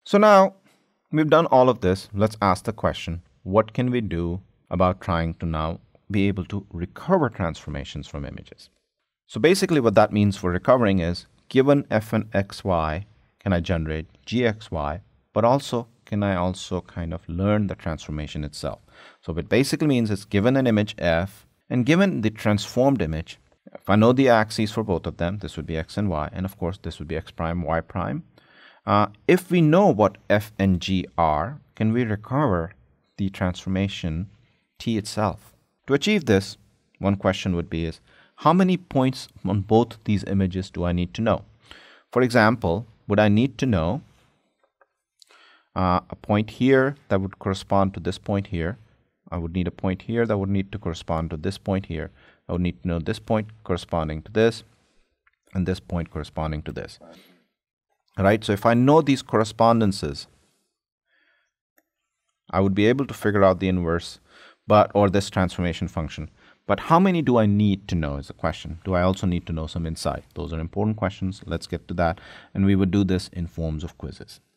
So now we've done all of this. Let's ask the question, what can we do about trying to now be able to recover transformations from images? So basically what that means for recovering is, given f(n)(xy), can I generate gxy, but also can I also kind of learn the transformation itself? So what it basically means is, given an image f and given the transformed image, if I know the axes for both of them, this would be x and y, and of course this would be x prime, y prime. If we know what f and g are, can we recover the transformation t itself? To achieve this, one question would be is, how many points on both these images do I need to know? For example, would I need to know a point here that would correspond to this point here? I would need a point here that would need to correspond to this point here. I would need to know this point corresponding to this and this point corresponding to this. Right? So if I know these correspondences, I would be able to figure out the inverse or this transformation function. But how many do I need to know is the question. Do I also need to know some insight? Those are important questions. Let's get to that. And we would do this in forms of quizzes.